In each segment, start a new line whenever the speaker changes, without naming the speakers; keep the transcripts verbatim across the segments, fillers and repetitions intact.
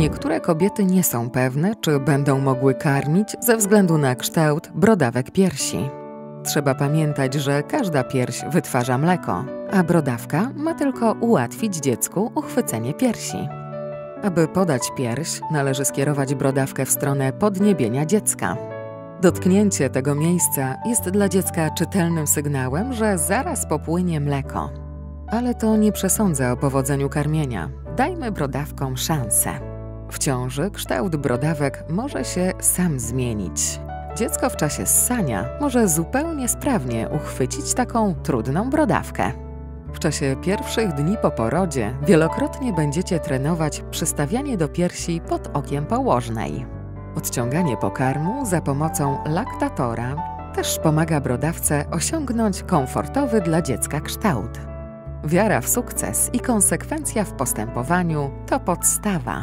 Niektóre kobiety nie są pewne, czy będą mogły karmić ze względu na kształt brodawek piersi. Trzeba pamiętać, że każda pierś wytwarza mleko, a brodawka ma tylko ułatwić dziecku uchwycenie piersi. Aby podać pierś, należy skierować brodawkę w stronę podniebienia dziecka. Dotknięcie tego miejsca jest dla dziecka czytelnym sygnałem, że zaraz popłynie mleko. Ale to nie przesądza o powodzeniu karmienia. Dajmy brodawkom szansę. W ciąży kształt brodawek może się sam zmienić. Dziecko w czasie ssania może zupełnie sprawnie uchwycić taką trudną brodawkę. W czasie pierwszych dni po porodzie wielokrotnie będziecie trenować przystawianie do piersi pod okiem położnej. Odciąganie pokarmu za pomocą laktatora też pomaga brodawce osiągnąć komfortowy dla dziecka kształt. Wiara w sukces i konsekwencja w postępowaniu to podstawa.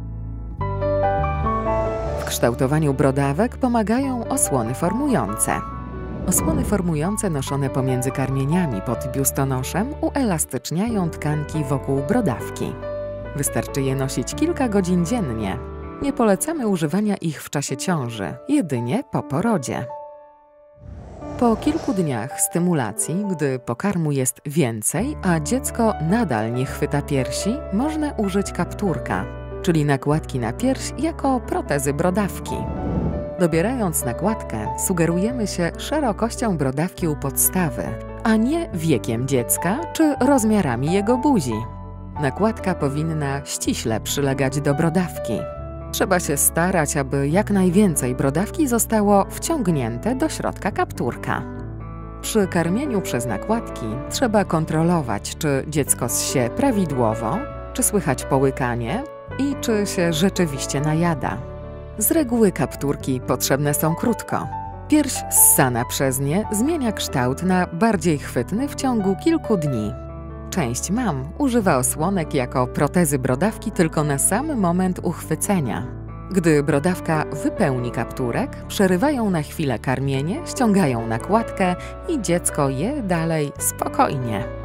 W kształtowaniu brodawek pomagają osłony formujące. Osłony formujące noszone pomiędzy karmieniami pod biustonoszem uelastyczniają tkanki wokół brodawki. Wystarczy je nosić kilka godzin dziennie. Nie polecamy używania ich w czasie ciąży, jedynie po porodzie. Po kilku dniach stymulacji, gdy pokarmu jest więcej, a dziecko nadal nie chwyta piersi, można użyć kapturka, czyli nakładki na pierś jako protezy brodawki. Dobierając nakładkę, sugerujemy się szerokością brodawki u podstawy, a nie wiekiem dziecka czy rozmiarami jego buzi. Nakładka powinna ściśle przylegać do brodawki. Trzeba się starać, aby jak najwięcej brodawki zostało wciągnięte do środka kapturka. Przy karmieniu przez nakładki trzeba kontrolować, czy dziecko ssie prawidłowo, czy słychać połykanie i czy się rzeczywiście najada. Z reguły kapturki potrzebne są krótko. Pierś ssana przez nie zmienia kształt na bardziej chwytny w ciągu kilku dni. Część mam używa osłonek jako protezy brodawki tylko na sam moment uchwycenia. Gdy brodawka wypełni kapturek, przerywają na chwilę karmienie, ściągają nakładkę i dziecko je dalej spokojnie.